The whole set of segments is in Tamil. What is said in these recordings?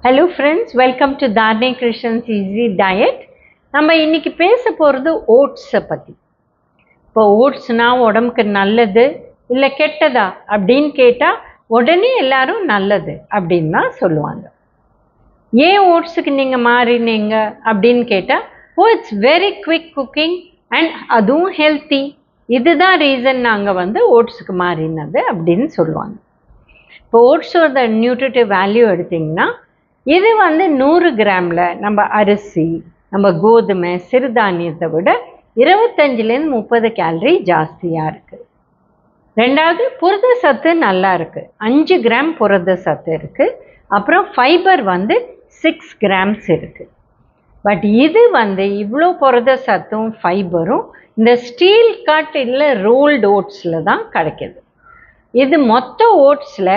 Hello friends, welcome to Dharne Krishan's Easy Diet. நம்ம இன்னைக்கு பேச போகிறது ஓட்ஸை பற்றி. இப்போ ஓட்ஸ்னால் உடம்புக்கு நல்லது இல்லை கெட்டதா அப்படின்னு கேட்டால் உடனே எல்லாரும் நல்லது அப்படின்னு தான் சொல்லுவாங்க. ஏன் ஓட்ஸுக்கு நீங்கள் மாறினீங்க அப்படின்னு கேட்டால் it's very quick cooking and அதுவும் ஹெல்த்தி, இதுதான் ரீசன் நாங்கள் ஓட்ஸுக்கு மாறினது அப்படின்னு சொல்லுவாங்க. இப்போ ஓட்ஸோட நியூட்ரிட்டிவ் வேல்யூ எடுத்திங்கன்னா இது 100 கிராமில் நம்ம அரிசி, நம்ம கோதுமை, சிறுதானியத்தை விட 25லேருந்து 30 கேலரி ஜாஸ்தியாக இருக்குது. ரெண்டாவது புரத சத்து நல்லா இருக்குது, 5 கிராம் புரத சத்து இருக்குது. அப்புறம் ஃபைபர் 6 கிராம்ஸ் இருக்குது. பட் இது இவ்வளோ புரத சத்தும் ஃபைபரும் இந்த ஸ்டீல் கட் இல்லை ரோல்டு ஓட்ஸில் தான் கிடைக்கிது. இது மொத்த ஓட்ஸில்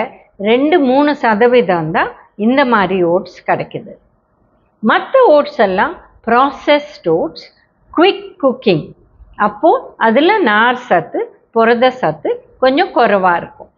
2-3% தான் இந்த மாதிரி ஓட்ஸ் கிடைக்கிது. மற்ற ஓட்ஸ் எல்லாம் ப்ராசஸ்ட் ஓட்ஸ், குவிக் குக்கிங். அப்போது அதில் நார் சத்து, புரத சத்து கொஞ்சம் குறைவாக இருக்கும்.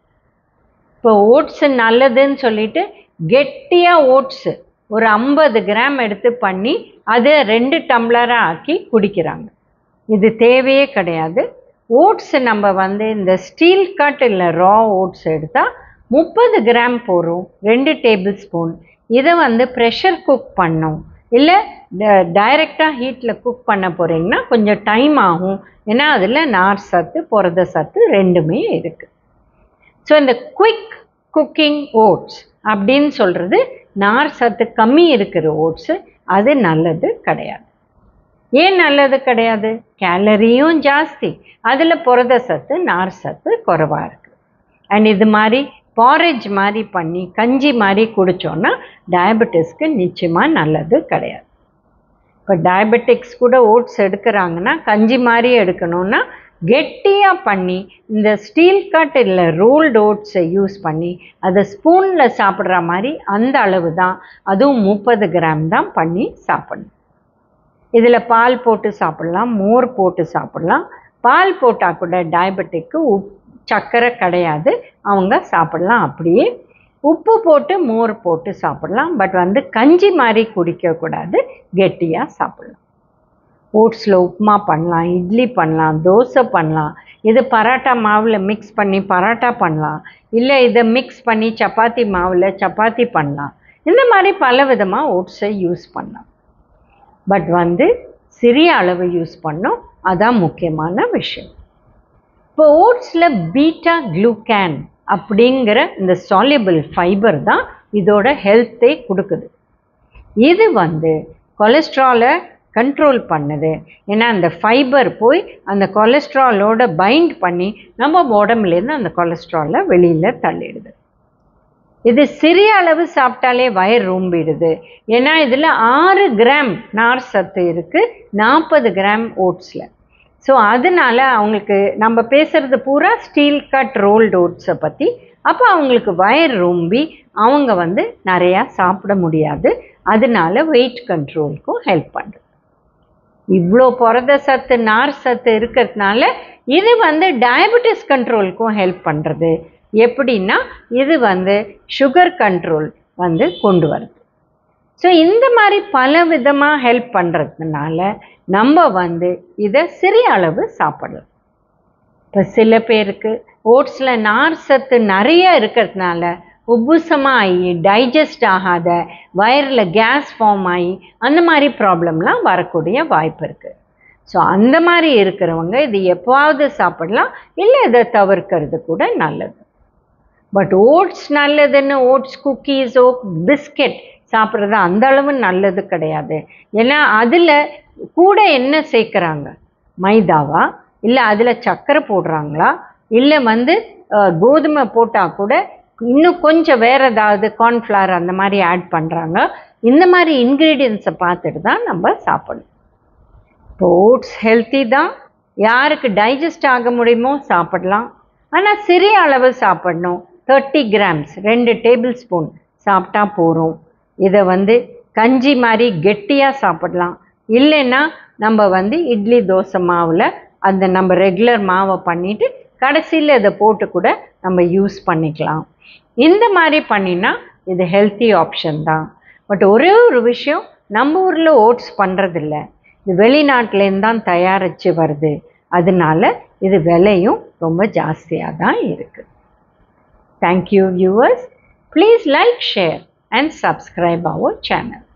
இப்போ ஓட்ஸு நல்லதுன்னு சொல்லிட்டு கெட்டியாக ஓட்ஸு ஒரு 50 கிராம் எடுத்து பண்ணி அதை 2 டம்ளராக ஆக்கி குடிக்கிறாங்க. இது தேவையே கிடையாது. ஓட்ஸ் நம்ம இந்த ஸ்டீல் கட் இல்லை ரா ஓட்ஸ் எடுத்தால் 30 கிராம் போகிறோம், 2 டேபிள் ஸ்பூன். இதை ப்ரெஷர் குக் பண்ணோம் இல்லை டைரெக்டாக ஹீட்டில் குக் பண்ண போகிறீங்கன்னா கொஞ்சம் டைம் ஆகும். ஏன்னா அதில் நார் சத்து, புரத சத்து ரெண்டுமே இருக்குது. ஸோ இந்த குவிக் குக்கிங் ஓட்ஸ் அப்படின்னு சொல்கிறது நார் சத்து கம்மி இருக்கிற ஓட்ஸு, அது நல்லது கிடையாது. ஏன் நல்லது கிடையாது? கேலரியும் ஜாஸ்தி, அதில் புரத சத்து, நார் சத்து குறைவாக இருக்குது. அண்ட் இது மாதிரி பாரேஜ் மாதிரி பண்ணி கஞ்சி மாதிரி குடித்தோன்னா டயபெட்டிஸ்க்கு நிச்சயமாக நல்லது கிடையாது. இப்போ டயபெட்டிக்ஸ் கூட ஓட்ஸ் எடுக்கிறாங்கன்னா கஞ்சி மாதிரி எடுக்கணும்னா கெட்டியாக பண்ணி இந்த ஸ்டீல் கட் இல்லை ரோல்டு ஓட்ஸை யூஸ் பண்ணி அதை ஸ்பூனில் சாப்பிட்ற மாதிரி அந்த அளவு தான், அதுவும் 30 கிராம் தான் பண்ணி சாப்பிடணும். இதில் பால் போட்டு சாப்பிட்லாம், மோர் போட்டு சாப்பிட்லாம். பால் போட்டால் கூட டயபெட்டிக்கு சர்க்கரை கிடையாது, அவங்க சாப்பிட்லாம். அப்படியே உப்பு போட்டு மோர் போட்டு சாப்பிட்லாம். பட் கஞ்சி மாதிரி குடிக்கக்கூடாது, கெட்டியாக சாப்பிட்லாம். ஓட்ஸில் உப்புமா பண்ணலாம், இட்லி பண்ணலாம், தோசை பண்ணலாம். இது பரோட்டா மாவில் மிக்ஸ் பண்ணி பரோட்டா பண்ணலாம், இல்லை இதை மிக்ஸ் பண்ணி சப்பாத்தி மாவில் சப்பாத்தி பண்ணலாம். இந்த மாதிரி பல விதமாக ஓட்ஸை யூஸ் பண்ணலாம். பட் சிறிய அளவு யூஸ் பண்ணோம், அதான் முக்கியமான விஷயம். இப்போ ஓட்ஸில் பீட்டா குளுக்கன் அப்படிங்கிற இந்த சால்யுபிள் ஃபைபர் தான் இதோட ஹெல்த்தை கொடுக்குது. இது கொலஸ்ட்ராலை கண்ட்ரோல் பண்ணுது. ஏன்னா அந்த ஃபைபர் போய் அந்த கொலஸ்ட்ராலோட பைண்ட் பண்ணி நம்ம உடம்புலேருந்து அந்த கொலஸ்ட்ராலை வெளியில் தள்ளிடுது. இது சிறிய அளவு சாப்பிட்டாலே வயிறு ரொம்பிடுது. ஏன்னா இதில் 6 கிராம் நார் சத்து இருக்குது 40 கிராம் ஓட்ஸில். ஸோ அதனால் அவங்களுக்கு நம்ம பேசுகிறது பூரா ஸ்டீல் கட் ரோல்டு ஓட்ஸை பற்றி. அப்போ அவங்களுக்கு வயிறு ரொம்பி அவங்க நிறையா சாப்பிட முடியாது. அதனால வெயிட் கண்ட்ரோலுக்கும் ஹெல்ப் பண்ணுறது. இவ்வளோ புரத சத்து, நார் சத்து இருக்கிறதுனால இது டயபெட்டிஸ் கண்ட்ரோலுக்கும் ஹெல்ப் பண்ணுறது. எப்படின்னா இது சுகர் கண்ட்ரோல் கொண்டு வருது. ஸோ இந்த மாதிரி பல விதமாக ஹெல்ப் பண்ணுறதுனால நம்ம இதை சிறிய அளவு சாப்பிடலாம். இப்போ சில பேருக்கு ஓட்ஸில் நார் சத்து நிறைய இருக்கிறதுனால உப்புசமாக ஆகி டைஜஸ்ட் ஆகாத, வயிறில் கேஸ் ஃபார்ம் ஆகி அந்த மாதிரி ப்ராப்ளம்லாம் வரக்கூடிய வாய்ப்பு இருக்குது. ஸோ அந்த மாதிரி இருக்கிறவங்க இது எப்போவாவது சாப்பிடலாம், இல்லை இதை தவிர்க்கிறது கூட நல்லது. பட் ஓட்ஸ் நல்லதுன்னு ஓட்ஸ் குக்கீஸோ பிஸ்கெட் சாப்பிட்றது அந்த அளவு நல்லது கிடையாது. ஏன்னா அதில் கூட என்ன சேர்க்குறாங்க? மைதாவா, இல்லை அதில் சர்க்கரை போடுறாங்களா, இல்லை கோதுமை போட்டால் கூட இன்னும் கொஞ்சம் வேறு ஏதாவது கார்ன்ஃப்ளவர் அந்த மாதிரி ஆட் பண்ணுறாங்க. இந்த மாதிரி இன்க்ரீடியன்ஸை பார்த்துட்டு தான் நம்ம சாப்பிடணும். இப்போ ஓட்ஸ் ஹெல்த்தி தான், யாருக்கு டைஜஸ்ட் ஆக முடியுமோ சாப்பிடலாம். ஆனால் சிறிய அளவு சாப்பிடணும். 30 கிராம்ஸ் 2 டேபிள் ஸ்பூன் சாப்பிட்டா போகிறோம். இதை கஞ்சி மாதிரி கெட்டியாக சாப்பிடலாம். இல்லைன்னா நம்ம இட்லி தோசை மாவில் அந்த நம்ம ரெகுலர் மாவை பண்ணிவிட்டு கடைசியில் இதை போட்டு கூட நம்ம யூஸ் பண்ணிக்கலாம். இந்த மாதிரி பண்ணினா இது ஹெல்த்தி ஆப்ஷன் தான். பட் ஒரே ஒரு விஷயம், நம்ம ஊரில் ஓட்ஸ் பண்ணுறதில்ல, இது வெளிநாட்டிலேருந்து தான் தயாரித்து வருது. அதனால இது விலையும் ரொம்ப ஜாஸ்தியாக தான் இருக்குது. Thank you viewers. Please like, share and subscribe our channel.